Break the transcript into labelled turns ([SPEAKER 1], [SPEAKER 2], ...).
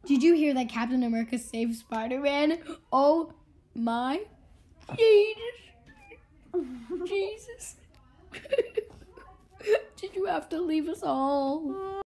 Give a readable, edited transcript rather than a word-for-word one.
[SPEAKER 1] Did you hear that Captain America saved Spider-Man? Oh my Jesus. Did you have to leave us all?